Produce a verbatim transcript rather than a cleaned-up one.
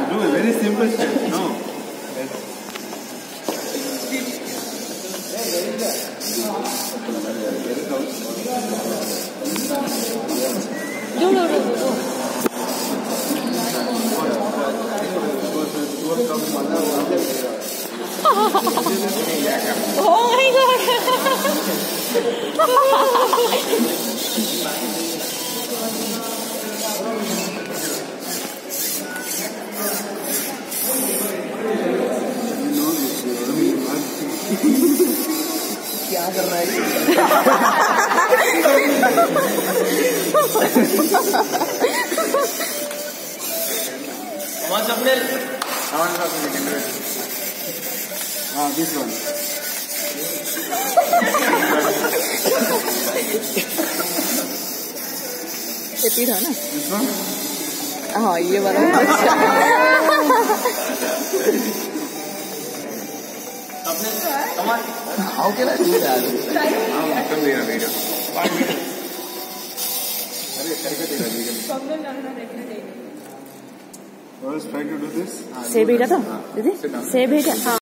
do a very simple step. No. Do do do do. Oh my god. क्या कर रहा है? Come on, Swapnil. Come on, Swapnil, you can do it. Ah, this one. ये P था ना? This one? हाँ ये वाला अच्छा। Come on. How can I do that? I'm not doing a video. First, try to do this. सेब भेजा था दीदी, सेब भेजा।